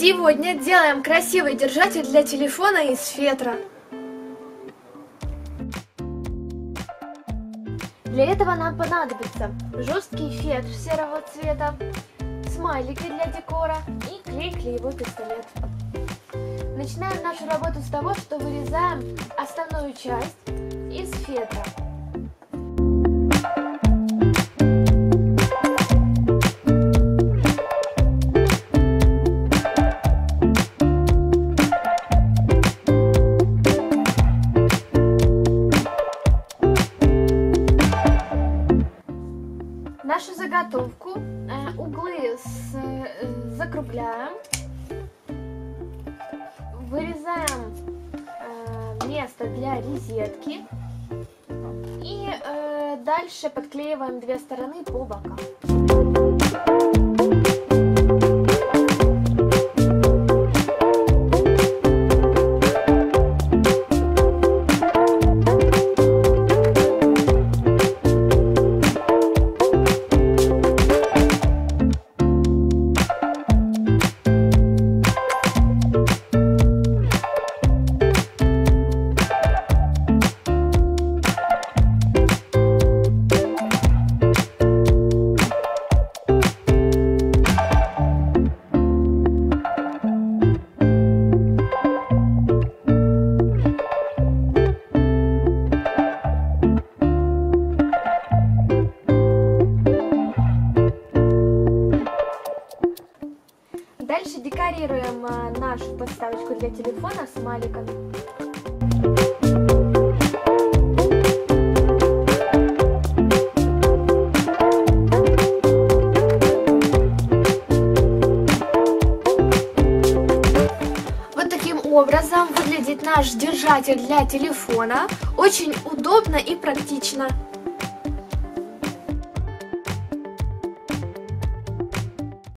Сегодня делаем красивый держатель для телефона из фетра. Для этого нам понадобится жесткий фетр серого цвета, смайлики для декора и клей-клеевой пистолет. Начинаем нашу работу с того, что вырезаем основную часть из фетра. Нашу заготовку углы закругляем, вырезаем место для розетки и дальше подклеиваем две стороны по бокам. Дальше декорируем нашу подставочку для телефона смайликами. Вот таким образом выглядит наш держатель для телефона. Очень удобно и практично.